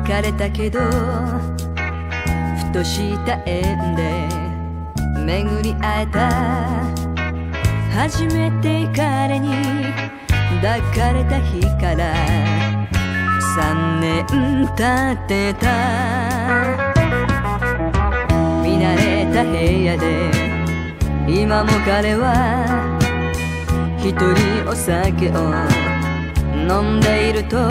別れたけどふとした縁で巡り会えた。初めて彼に抱かれた日から3年経ってた。見慣れた部屋で今も彼は一人お酒を飲んでいると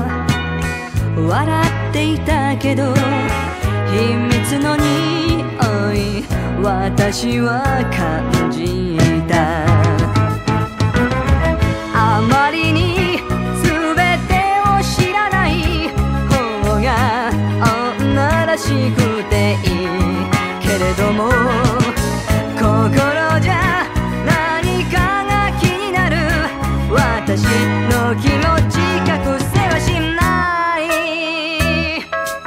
笑っていたけど秘密の匂い私は感じた。あまりに全てを知らない方が女らしくていいけれども心じゃ何かが気になる。私の気持ち隠せはしない。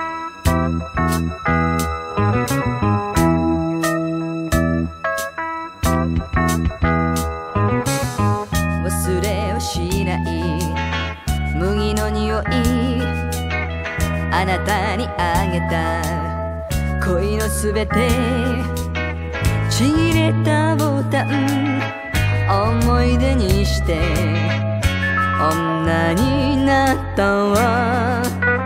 忘れをしない麦の匂いあなたにあげた恋のすべてちぎれたボタン思い出にして女になったわ。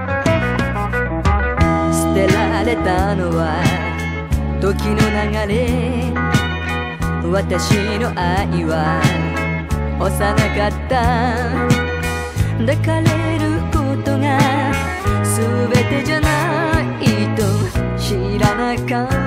捨てられたのは時の流れ。私の愛は幼かった。抱かれることが全てじゃないと知らなかった。